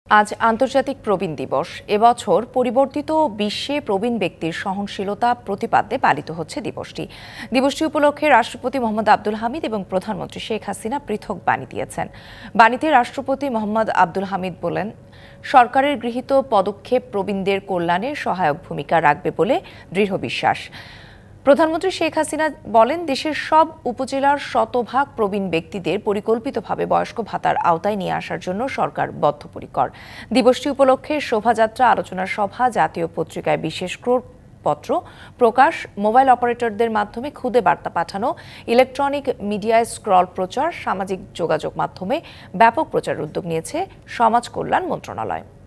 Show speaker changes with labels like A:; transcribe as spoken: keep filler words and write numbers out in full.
A: আজ আন্তর্জাতিক প্রবীণ দিবস। এবছর পরিবর্তিত বিশ্বে প্রবীণ ব্যক্তির সহনশীলতা প্রতিপাদ্যে পালিত হচ্ছে দিবসটি। দিবসটি উপলক্ষে রাষ্ট্রপতি মোহাম্মদ আব্দুল হামিদ এবং প্রধানমন্ত্রী শেখ হাসিনা পৃথক বাণী দিয়েছেন। বাণীতে রাষ্ট্রপতি মোহাম্মদ আব্দুল হামিদ বলেন, সরকারের গৃহীত পদক্ষেপ প্রবীণদের কল্যাণে সহায়ক ভূমিকা রাখবে বলে দৃঢ় বিশ্বাস। প্রধানমন্ত্রী শেখ হাসিনা বলেন, দেশের সব উপজেলার শতভাগ প্রবীণ ব্যক্তিদের পরিকল্পিতভাবে বয়স্ক ভাতার আওতায় নিয়ে আসার জন্য সরকার বদ্ধপরিকর। দিবসটি উপলক্ষে শোভাযাত্রা, আলোচনা সভা, জাতীয় পত্রিকায় বিশেষ পত্র প্রকাশ, মোবাইল অপারেটরদের মাধ্যমে খুদে বার্তা পাঠানো, ইলেকট্রনিক মিডিয়ায় স্ক্রল প্রচার, সামাজিক যোগাযোগ মাধ্যমে ব্যাপক প্রচার উদ্যোগ নিয়েছে সমাজ কল্যাণ মন্ত্রণালয়।